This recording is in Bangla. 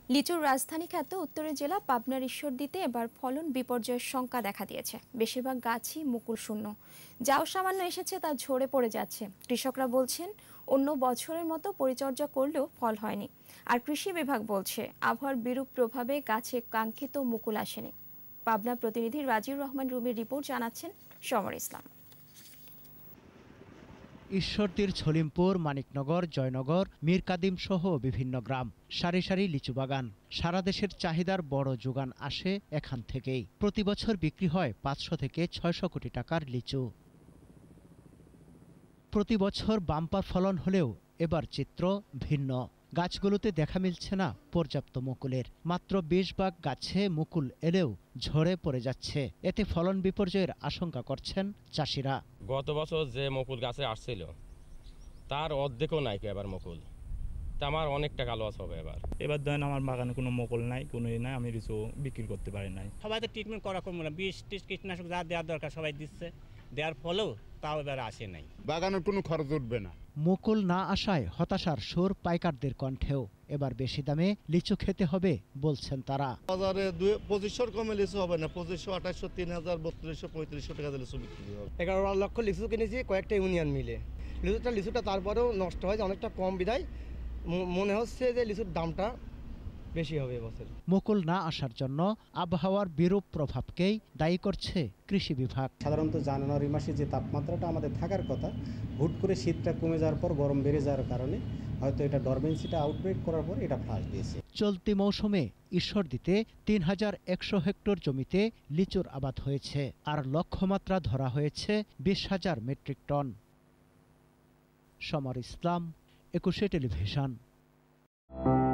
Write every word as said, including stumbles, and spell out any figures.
লিচুর রাজধানী খ্যাত উত্তরের জেলা পাবনার ঈশ্বরদীতে এবার ফলন বিপর্যয়ের শঙ্কা দেখা দিয়েছে। বেশিরভাগ গাছই মুকুল শূন্য, যাও সামান্য এসেছে তা ঝরে পড়ে যাচ্ছে। কৃষকরা বলছেন অন্য বছরের মতো পরিচর্যা করলেও ফল হয়নি। আর কৃষি বিভাগ বলছে আবহাওয়ার বিরূপ প্রভাবে গাছে কাঙ্ক্ষিত মুকুল আসেনি। পাবনা প্রতিনিধি রাজিউর রহমান রুমির রিপোর্ট জানাচ্ছেন সমর ইসলাম। ঈশ্বরদীর ছলিমপুর, মানিকনগর, জয়নগর, মীরকাদিম সহ বিভিন্ন গ্রাম, সারি সারি লিচু বাগান। সারা দেশের চাহিদার বড় যোগান আসে এখান থেকেই। প্রতি বছর বিক্রি হয় পাঁচশো থেকে ছয়শো কোটি টাকার লিচু। প্রতি বছর বাম্পার ফলন হলেও এবার চিত্র ভিন্ন। গাছগুলোতে দেখা মিলছে না পর্যাপ্ত মুকুলের। মাত্র বিশ ভাগ গাছে মুকুল এলেও ঝরে পড়ে যাচ্ছে। এতে ফলন বিপর্যয়ের আশঙ্কা করছেন চাষিরা। গত বছর যে মুকুল গাছে আসছিল তার অর্ধেকও নাই এবার মুকুল, তা আমার অনেক টাকা লস হবে এবার। এবার ধরেন আমার বাগানে কোনো মুকুল নাই, কোনো ই নাই, আমি লিচু বিক্রি করতে পারি নাই। সবাই তো ট্রিটমেন্ট করা কম না, বিষ টিস কীটনাশক যা দেওয়ার দরকার সবাই দিচ্ছে, দেওয়ার ফলেও তাও এবার আসে নাই। বাগানের কোনো খরচ উঠবে না। মুকুল না আসায় হতাশার সুর পাইকারদের কণ্ঠেও। এবার বেশি দামে লিচু খেতে হবে বলছেন তারা। বাজারে পঁচিশশোর কমে লিচু হবে না, পঁচিশশো আঠাশশো তিন হাজার বত্রিশশো পঁয়ত্রিশশো টাকা লিচু বিক্রি হবে। এগারো লক্ষ লিচু কিনেছি কয়েকটা ইউনিয়ন মিলে। লিচুটা লিচুটা তারপরেও নষ্ট হয় অনেকটা কম বিধায় মনে হচ্ছে যে লিচুর দামটা বেশি হবে এবছর। মুকুল না আসার জন্য আবহাওয়ার বিরূপ প্রভাবকেই দায়ী করছে কৃষি বিভাগ। সাধারণত জানুয়ারি মাসে যে তাপমাত্রাটা আমাদের থাকার কথা, হুট করে শীতটা কমে যাওয়ার পর গরম বেড়ে যাওয়ার কারণে হয়তো এটা ডরমেন্সিটা আউটব্রেক করার পর এটা ফাঁস দিয়েছে। চলতি মৌসুমে ঈশ্বরদীতে তিন হাজার একশো হেক্টর জমিতে লিচুর আবাদ হয়েছে, আর লক্ষ্যমাত্রা ধরা হয়েছে বিশ হাজার মেট্রিক টন। সমর ইসলাম, একুশে টেলিভিশন।